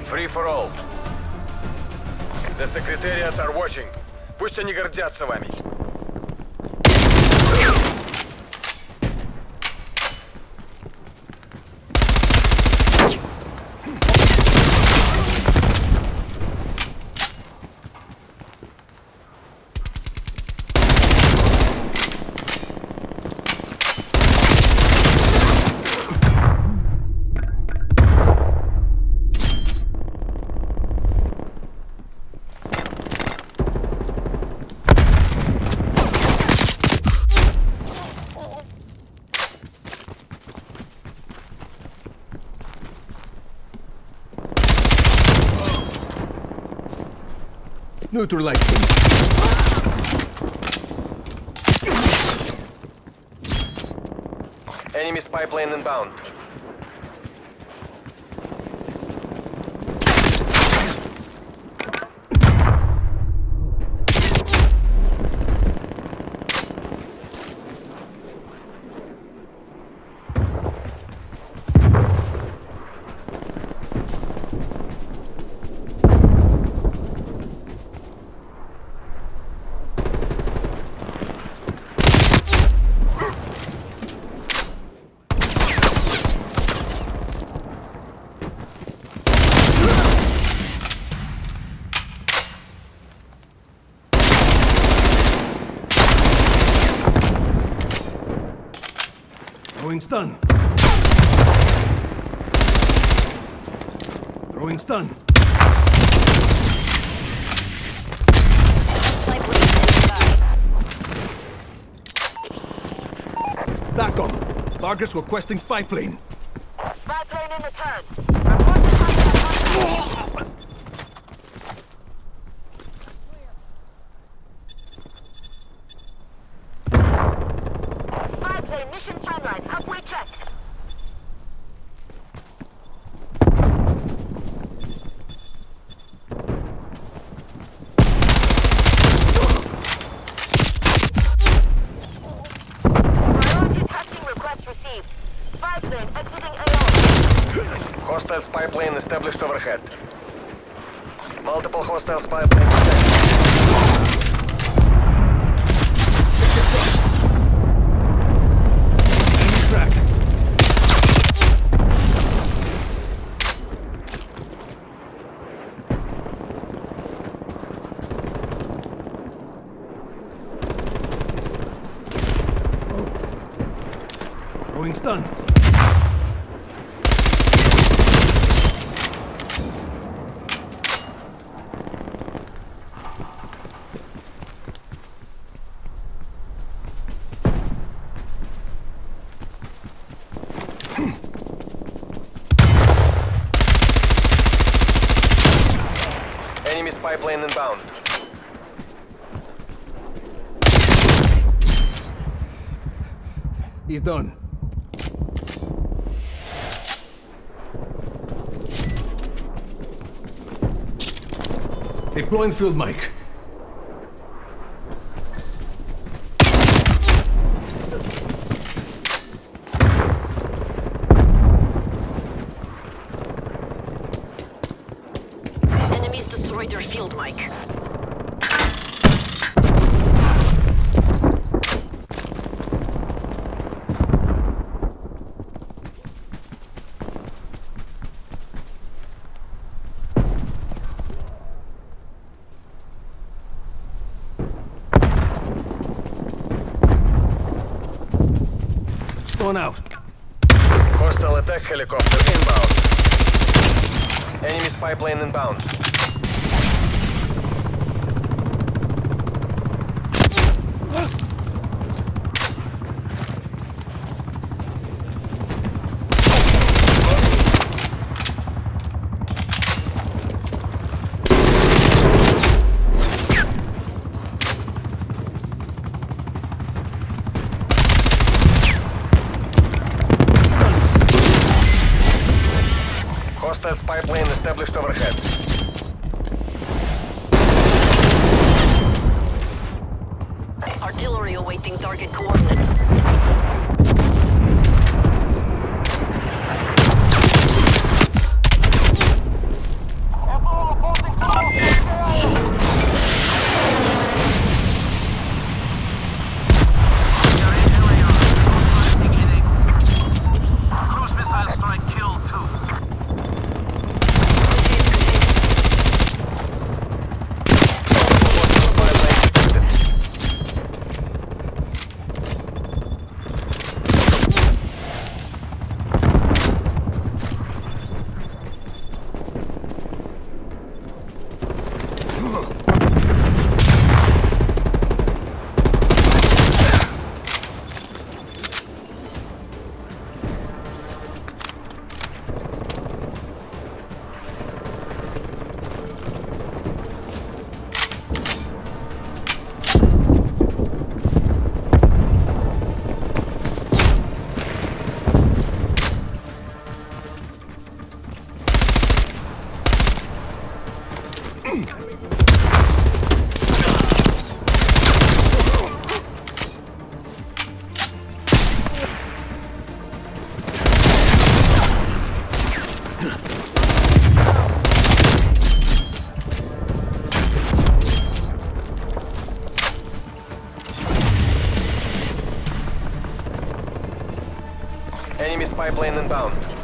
Free for all. The Secretariat are watching. Пусть они гордятся вами. Neutralize. Enemy spy plane inbound. Throwing stun. Throwing stun. TACOM. Targets requesting spy plane. Spy plane in the turn. Report to contact. Spy plane mission timeline. Halfway check. Priority testing request received. Spy plane exiting AO. Hostile spy plane established overhead. Multiple hostile spy planes detected. Enemy track. Throwing stun. Enemy spy plane inbound. He's done. Deploying field mic. Enemies destroyed their field mic. Spawn out. Hostile attack helicopter inbound. Enemy spy plane inbound. Hostile spy plane established overhead. Artillery awaiting target coordinates. Enemy spy plane inbound.